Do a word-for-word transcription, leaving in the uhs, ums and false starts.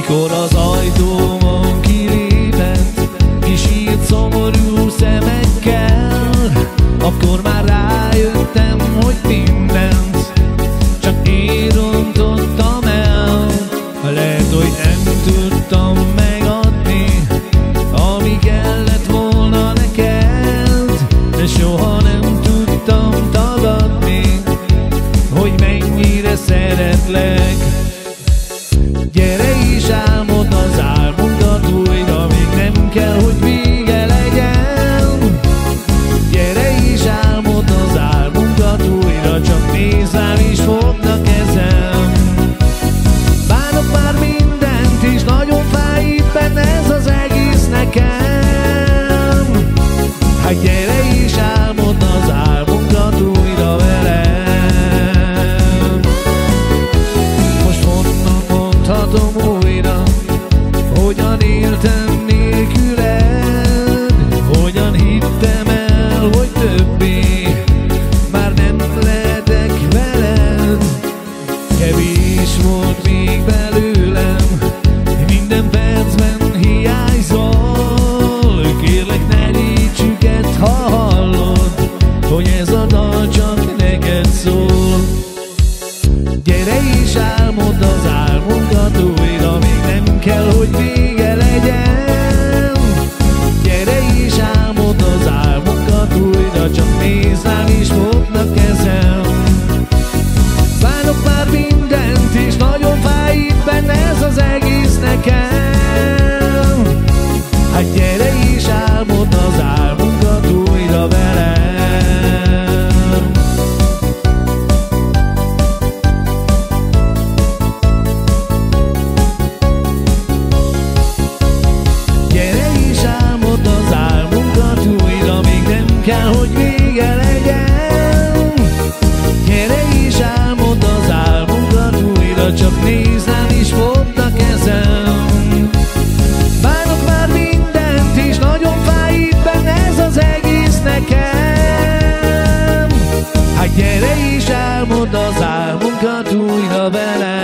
Mikor az ajtómon kilépett, kisírt szomorú szemekkel, akkor már rájöttem, hogy mindent csak én rontottam el. Lehet, hogy nem tudtam megadni, ami kellett volna neked, de soha nem tudtam tagadni, hogy mennyire szeretlek. Gyere és álmod az álmunkat újra, még nem kell, hogy vége legyen. Gyere és álmod az álmunkat újra, csak nézz rám és fogd a kezem. Bánok már mindent, és nagyon fáj itt benne ez az egész nekem. Hát gyere és álmod az álmunkat újra velem. Most honnan mondhatom újra, hogyan éltem nélküled, hogyan hittem el, hogy többé már nem lehetek veled. Kevés volt még belőlem, minden percben hiányzol. Kérlek, ne légy süket, ha hallod, hogy ez a dal csak neked szól. Gyere és álmod az álmunkat újra, még nem kell, hogy vége legyen. Gyere és álmod az álmunkat újra, csak nézz rám és fogd a kezem. Bánok már mindent, és nagyon fáj itt benne ez az egész nekem. Hát gyere és álmod az álmunkat újra velem. Gyere és álmod az álmunkat újra, még nem kell, hogy vége legyen. Gyere és álmod az álmunkat újra, csak nézz rám és fogd a kezem. Bánok már mindent, és nagyon fáj itt benne ez az egész nekem. Hát gyere és álmod az álmunkat újra velem.